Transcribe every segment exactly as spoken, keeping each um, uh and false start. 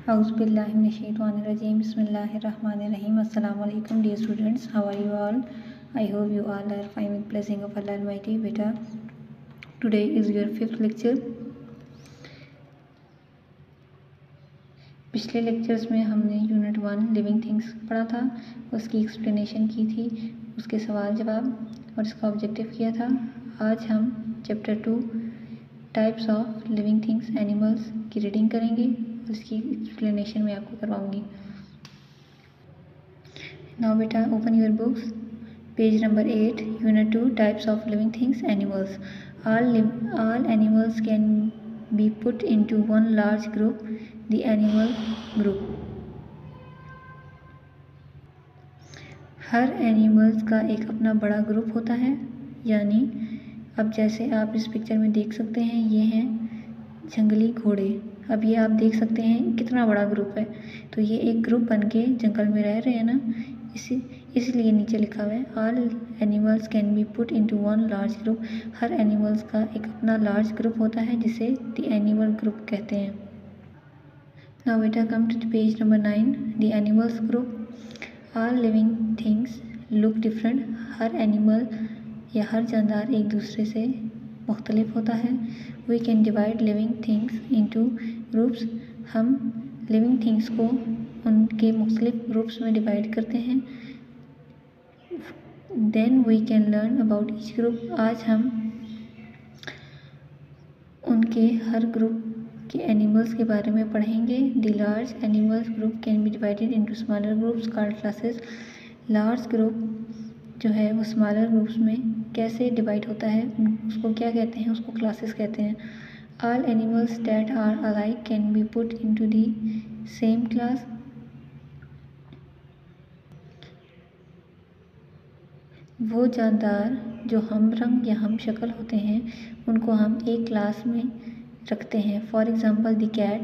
Auzubillahiminash-shaytanir-rajeem. Bismillahir-rahmanir-rahim. Assalamu alaikum dear students. How are you all? I hope you all are fine with blessing of Allah Almighty. Beta, today is your fifth lecture. पिछले lectures में हमने unit one living things पढ़ा था, उसकी explanation की थी, उसके सवाल जवाब और इसका ऑब्जेक्टिव किया था। आज हम chapter two types of living things animals की रीडिंग करेंगे और इसकी एक्सप्लेनेशन मैं आपको करवाऊंगी। नाउ बेटा open your books, page number eight, unit two types of living things animals. All all animals can be put into one large group, the animal group. हर animals का एक अपना बड़ा ग्रुप होता है, यानी अब जैसे आप इस पिक्चर में देख सकते हैं, ये हैं जंगली घोड़े। अब ये आप देख सकते हैं कितना बड़ा ग्रुप है, तो ये एक ग्रुप बन के जंगल में रह रहे हैं ना, इसी इसलिए नीचे लिखा हुआ है all animals can be put into one large group. हर एनिमल्स का एक अपना लार्ज ग्रुप होता है जिसे द एनिमल ग्रुप कहते हैं। नाउ बेटा come to page number nine, the animals group. All living things look different. हर एनिमल या हर जानदार एक दूसरे से मुख्तलिफ होता है। We can divide living things into groups. हम लिविंग थिंग्स को उनके मुख्तलिफ ग्रुप्स में डिवाइड करते हैं। Then we can learn about each group. आज हम उनके हर ग्रुप के एनिमल्स के बारे में पढ़ेंगे। The large animals group can be divided into smaller groups called classes. Large group जो है वो स्मॉलर ग्रुप्स में कैसे डिवाइड होता है, उसको क्या कहते हैं, उसको क्लासेस कहते हैं। All animals that are alike can be put into the same class. वो जानदार जो हम रंग या हम शक्ल होते हैं उनको हम एक क्लास में रखते हैं। फॉर एग्ज़ाम्पल द कैट,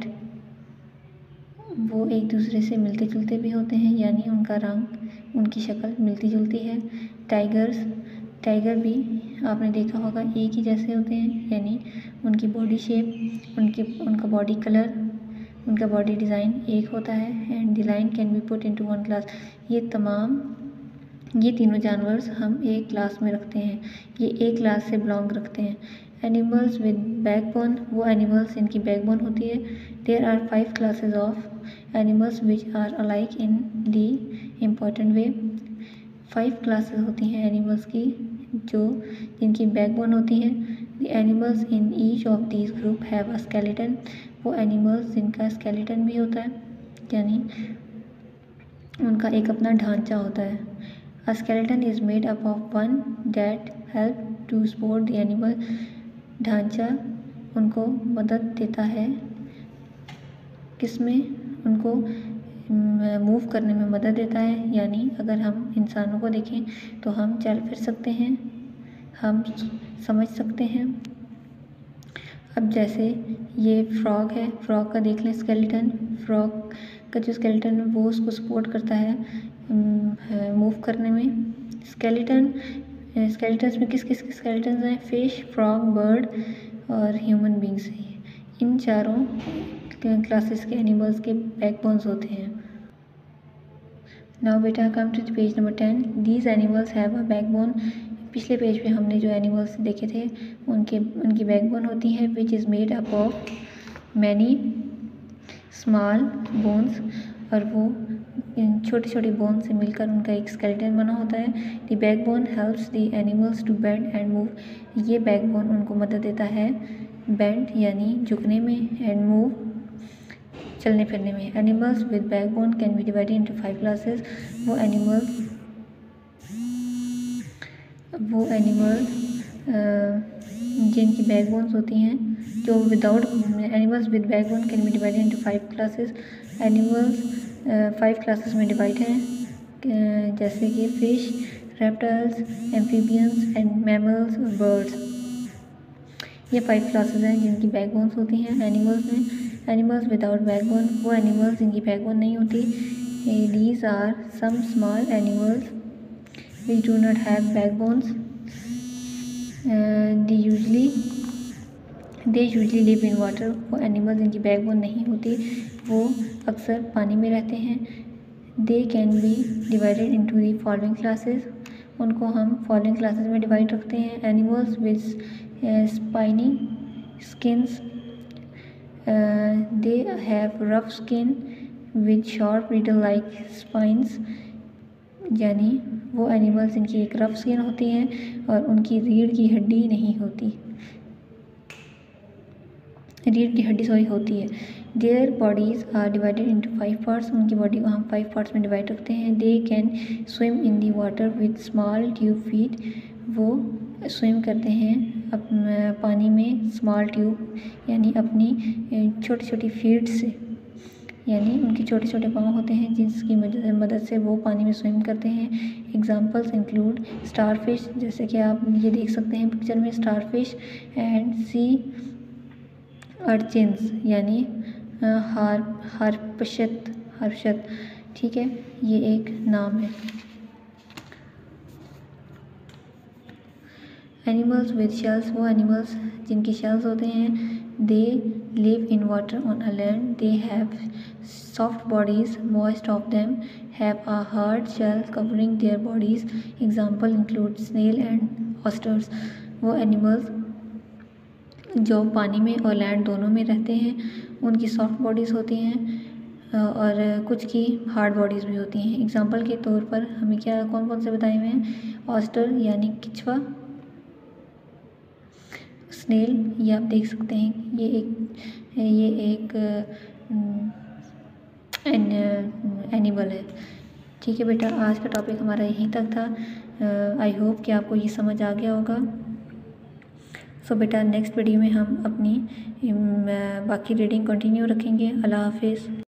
वो एक दूसरे से मिलते जुलते भी होते हैं, यानी उनका रंग, उनकी शक्ल मिलती जुलती है। टाइगर्स, टाइगर भी आपने देखा होगा एक ही जैसे होते हैं, यानी उनकी बॉडी शेप, उनके उनका बॉडी कलर, उनका बॉडी डिज़ाइन एक होता है। And the lion can be put into one class. ये तमाम ये तीनों जानवर हम एक क्लास में रखते हैं, ये एक क्लास से बिलोंग रखते हैं। एनिमल्स विद बैकबोन, वो एनिमल्स इनकी बैकबोन होती है। Their are five classes of animals which are alike in the important way. Five classes होती हैं एनिमल्स की जो जिनकी बैकबोन होती हैं। The animals in each of these group have a skeleton. वो एनिमल्स जिनका स्केलेटन भी होता है, यानी उनका एक अपना ढांचा होता है। A skeleton is made up of one that help to support the animal. ढांचा उनको मदद देता है, किसमें, उनको मूव करने में मदद देता है। यानी अगर हम इंसानों को देखें तो हम चल फिर सकते हैं, हम समझ सकते हैं। अब जैसे ये फ्रॉग है, फ्रॉग का देख लें स्केलेटन, फ्रॉग का जो स्केलेटन है वो उसको सपोर्ट करता है मूव करने में। स्केलेटन स्केलेटन्स में किस किस के स्केलेटन्स हैं, फिश, फ्रॉग, बर्ड और ह्यूमन बींग्स। इन चारों क्लासेस के एनिमल्स के बैकबोन्स होते हैं। नाउ बेटा come to page number ten, these animals have a backbone. पिछले पेज पे हमने जो एनिमल्स देखे थे उनके उनकी बैकबोन होती है which is made up of many small bones, और वो छोटे छोटे बोन से मिलकर उनका एक स्केलेटन बना होता है। The backbone helps the animals to bend and move. ये बैकबोन उनको मदद देता है बेंड यानी झुकने में, एंड मूव चलने फिरने में। Animals with backbone can be divided into five classes. वो एनिमल्स वो एनिमल्स जिनकी बैकबोन्स होती हैं, जो without animals with backbone can be divided into five classes. Animals five classes में डिवाइड हैं, जैसे कि fish, reptiles, amphibians and mammals और बर्ड्स। ये फाइव क्लासेस हैं जिनकी बैकबोन्स होती हैं एनिमल्स में। एनिमल्स विदाउट बैकबोन, वो एनिमल्स जिनकी बैकबोन नहीं होती। These are some small animals which do not have backbones. Uh, they usually they usually live in water, वो एनिमल जिनकी बैकबोन नहीं होती वो अक्सर पानी में रहते हैं। They can be divided into the following classes, उनको हम फॉलोइंग क्लासेस में डिवाइड रखते हैं। Animals with spiny skins, they have rough skin with sharp needle like spines, यानी वो एनिमल्स जिनकी एक रफ स्किन होती है और उनकी रीढ़ की हड्डी नहीं होती, रीढ़ की हड्डी सॉरी होती है। Their bodies are divided into five parts, उनकी बॉडी को हम फाइव पार्ट्स में डिवाइड रखते हैं। They can swim in the water with small tube feet, वो स्विम करते हैं अप पानी में स्मॉल ट्यूब यानी अपनी छोटी छोटी फीट से, यानी उनके छोटे छोटे पाँव होते हैं जिसकी मदद से वो पानी में स्विम करते हैं। एग्जांपल्स इंक्लूड स्टारफिश, जैसे कि आप ये देख सकते हैं पिक्चर में, स्टारफिश एंड सी अर्चिन्स यानी हार हारपशत हर्षत, ठीक है, ये एक नाम है। एनिमल्स विद शेल्स, वो एनिमल्स जिनकी शेल्स होते हैं। They live in water on a land, they have soft bodies, most of them have a hard shell covering their bodies. Example include snail and oysters, वो animals जो पानी में और land दोनों में रहते हैं, उनकी सॉफ्ट बॉडीज़ होती हैं और कुछ की हार्ड बॉडीज़ भी होती हैं। एग्जांपल के तौर पर हमें क्या कौन कौन से बताए हुए हैं? ऑस्टर यानी किचवा, स्नेल ये आप देख सकते हैं, ये एक ये एक एन, एनिमल है। ठीक है बेटा, आज का टॉपिक हमारा यहीं तक था। आई होप कि आपको ये समझ आ गया होगा। सो so, बेटा नेक्स्ट वीडियो में हम अपनी बाकी रीडिंग कंटिन्यू रखेंगे। अल्लाह हाफिज़।